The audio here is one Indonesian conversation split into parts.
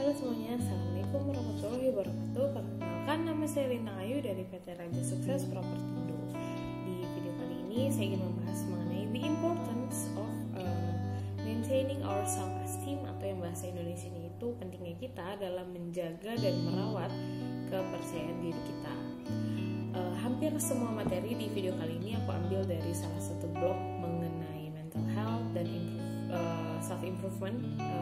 Halo semuanya, Assalamualaikum warahmatullahi wabarakatuh. Perkenalkan, nama saya Lina Ayu dari PT Raja Sukses Propertindo. Di video kali ini saya ingin membahas mengenai the importance of maintaining our self-esteem, atau yang bahasa Indonesia ini itu pentingnya kita dalam menjaga dan merawat kepercayaan diri kita. Hampir semua materi di video kali ini aku ambil dari salah satu blog mengenai mental health dan self-improvement.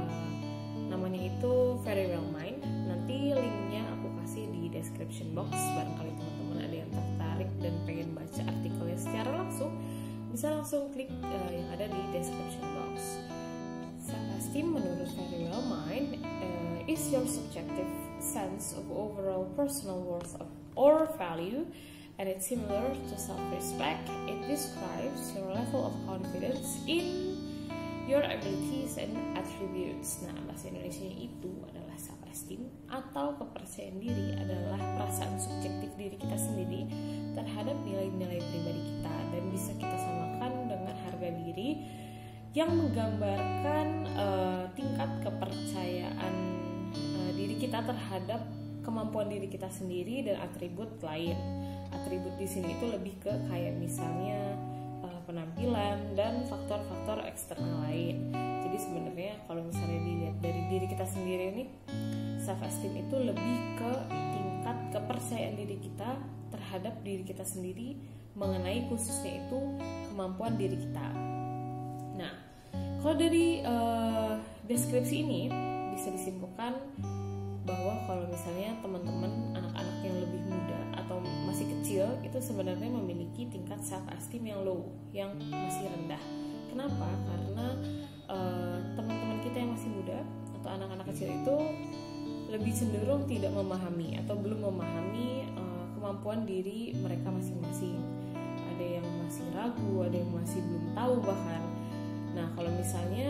Namanya itu Very Well Mind. Nanti linknya aku kasih di description box. Barangkali teman-teman ada yang tertarik dan pengen baca artikelnya secara langsung, bisa langsung klik yang ada di description box. Self-esteem menurut Very Well Mind is your subjective sense of overall personal worth or value, and it's similar to self-respect. It describes your level of confidence in your abilities and attributes. Nah, bahasa Indonesia itu adalah self-esteem atau kepercayaan diri adalah perasaan subjektif diri kita sendiri terhadap nilai-nilai pribadi kita, dan bisa kita samakan dengan harga diri yang menggambarkan tingkat kepercayaan diri kita terhadap kemampuan diri kita sendiri dan atribut lain. Atribut di sini itu lebih ke kayak misalnya penampilan dan faktor-faktor eksternal lain. Jadi sebenarnya kalau misalnya dilihat dari diri kita sendiri ini, self esteem itu lebih ke tingkat kepercayaan diri kita terhadap diri kita sendiri mengenai khususnya itu kemampuan diri kita. Nah, kalau dari deskripsi ini bisa disimpulkan bahwa kalau misalnya teman-teman anak-anak yang lebih muda atau masih kecil itu sebenarnya memiliki tingkat self esteem yang low, yang masih rendah. Kenapa? Karena teman-teman kita yang masih muda atau anak-anak kecil itu lebih cenderung tidak memahami atau belum memahami kemampuan diri mereka masing-masing. Ada yang masih ragu, ada yang masih belum tahu bahkan. Nah, kalau misalnya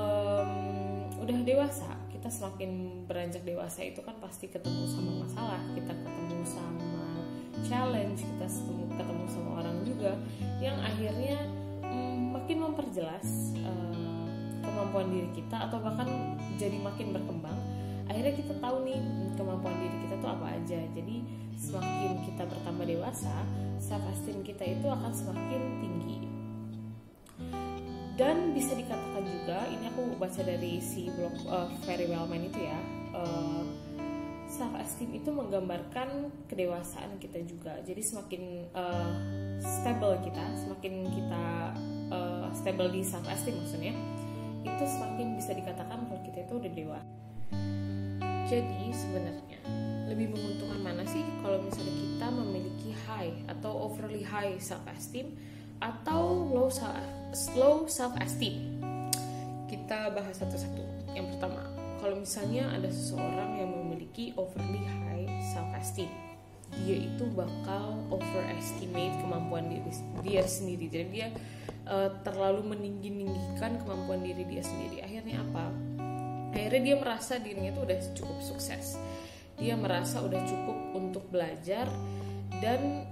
udah dewasa, kita semakin beranjak dewasa itu kan pasti ketemu sama masalah, kita ketemu sama challenge, kita ketemu sama orang juga yang akhirnya makin memperjelas kemampuan diri kita, atau bahkan jadi makin berkembang. Akhirnya kita tahu nih kemampuan diri kita tuh apa aja. Jadi semakin kita bertambah dewasa, self esteem kita itu akan semakin tinggi. Dan bisa dikatakan juga, ini aku baca dari si blog Very Well Mind itu ya, self esteem itu menggambarkan kedewasaan kita juga. Jadi semakin stable kita, semakin kita stable di self esteem maksudnya, itu semakin bisa dikatakan kalau kita itu udah dewasa. Jadi sebenarnya lebih menguntungkan mana sih kalau misalnya kita memiliki high atau overly high self esteem atau low self esteem? Kita bahas satu-satu. Yang pertama, kalau misalnya ada seseorang yang memiliki overly high self esteem, dia itu bakal overestimate kemampuan dia sendiri. Jadi dia terlalu meninggi-ninggikan kemampuan diri dia sendiri. Akhirnya apa? Akhirnya dia merasa dirinya tuh udah cukup sukses. Dia merasa udah cukup untuk belajar dan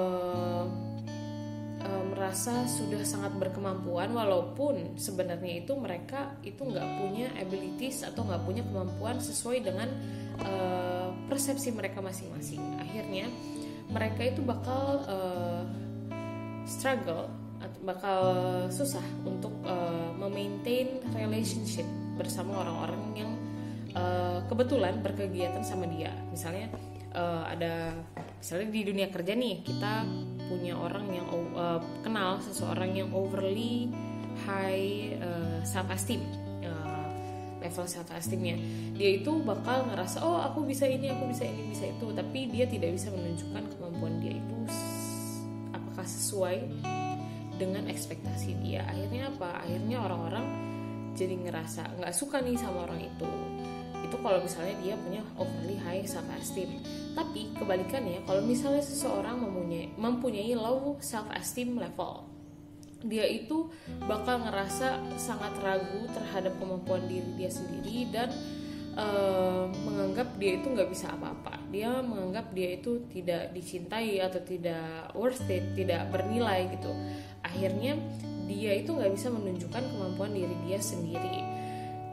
merasa sudah sangat berkemampuan, walaupun sebenarnya itu mereka itu nggak punya abilities atau nggak punya kemampuan sesuai dengan persepsi mereka masing-masing. Akhirnya mereka itu bakal struggle atau bakal susah untuk memaintain relationship bersama orang-orang yang kebetulan berkegiatan sama dia. Misalnya misalnya di dunia kerja nih, kita punya orang yang kenal seseorang yang overly high self esteem, level self esteemnya, dia itu bakal ngerasa oh aku bisa ini, aku bisa ini, bisa itu, tapi dia tidak bisa menunjukkan kemampuan dia itu apakah sesuai dengan ekspektasi dia. Akhirnya apa? Akhirnya orang-orang jadi ngerasa nggak suka nih sama orang itu kalau misalnya dia punya overly high self esteem. Tapi kebalikannya, kalau misalnya seseorang mempunyai low self esteem level, dia itu bakal ngerasa sangat ragu terhadap kemampuan diri dia sendiri dan menganggap dia itu nggak bisa apa-apa. Dia menganggap dia itu tidak dicintai atau tidak worth it, tidak bernilai gitu. Akhirnya dia itu nggak bisa menunjukkan kemampuan diri dia sendiri.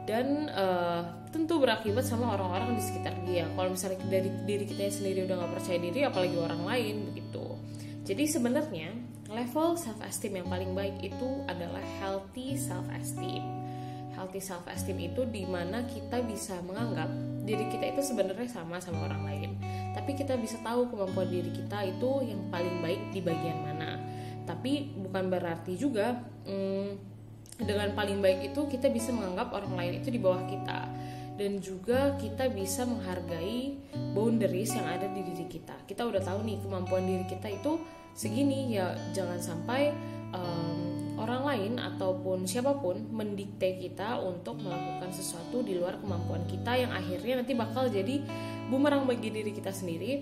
dan tentu berakibat sama orang-orang di sekitar dia. Kalau misalnya dari diri kita sendiri udah nggak percaya diri, apalagi orang lain begitu. Jadi sebenarnya level self esteem yang paling baik itu adalah healthy self esteem. Healthy self esteem itu dimana kita bisa menganggap diri kita itu sebenarnya sama orang lain, tapi kita bisa tahu kemampuan diri kita itu yang paling baik di bagian mana. Tapi bukan berarti juga dengan paling baik itu kita bisa menganggap orang lain itu di bawah kita. Dan juga kita bisa menghargai boundaries yang ada di diri kita. Kita udah tahu nih kemampuan diri kita itu segini, ya jangan sampai orang lain ataupun siapapun mendikte kita untuk melakukan sesuatu di luar kemampuan kita, yang akhirnya nanti bakal jadi bumerang bagi diri kita sendiri.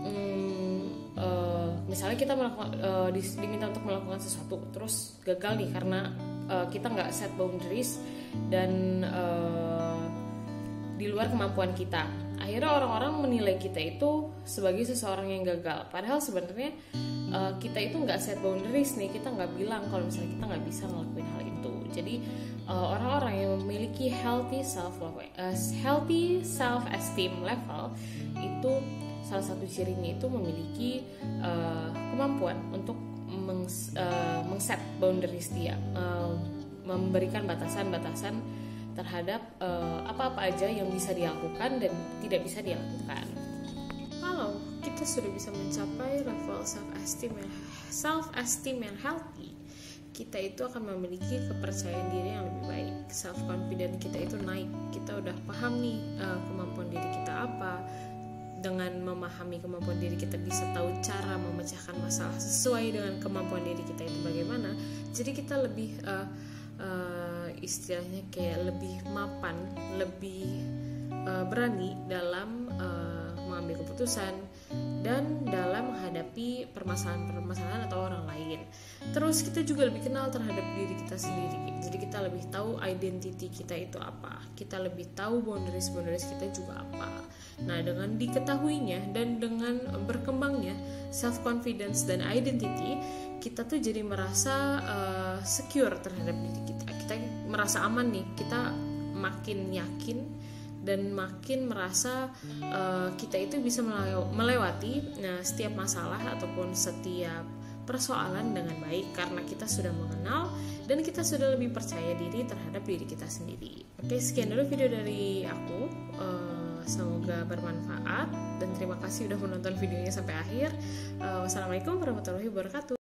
Misalnya kita diminta untuk melakukan sesuatu terus gagal nih karena kita nggak set boundaries dan di luar kemampuan kita. Akhirnya orang-orang menilai kita itu sebagai seseorang yang gagal. Padahal sebenarnya kita itu nggak set boundaries nih. Kita nggak bilang kalau misalnya kita nggak bisa ngelakuin hal itu. Jadi orang-orang yang memiliki healthy self esteem level itu salah satu cirinya itu memiliki kemampuan untuk mengset boundaries dia, memberikan batasan-batasan terhadap apa-apa aja yang bisa dilakukan dan tidak bisa dilakukan. Kalau kita sudah bisa mencapai level self esteem yang healthy, kita itu akan memiliki kepercayaan diri yang lebih baik. Self confidence kita itu naik. Kita udah paham nih kemampuan diri kita apa. Dengan memahami kemampuan diri kita bisa tahu cara memecahkan masalah sesuai dengan kemampuan diri kita itu bagaimana. Jadi kita lebih istilahnya kayak lebih mapan, lebih berani dalam mengambil keputusan dan dalam menghadapi permasalahan atau orang lain. Terus kita juga lebih kenal terhadap diri kita sendiri. Jadi kita lebih tahu identity kita itu apa. Kita lebih tahu boundaries kita juga apa. Nah, dengan diketahuinya dan dengan berkembangnya self confidence dan identity, kita tuh jadi merasa secure terhadap diri kita. Kita merasa aman nih. Kita makin yakin dan makin merasa kita itu bisa melewati setiap masalah ataupun setiap persoalan dengan baik karena kita sudah mengenal dan kita sudah lebih percaya diri terhadap diri kita sendiri. Oke, sekian dulu video dari aku. Semoga bermanfaat dan terima kasih udah menonton videonya sampai akhir. Wassalamualaikum warahmatullahi wabarakatuh.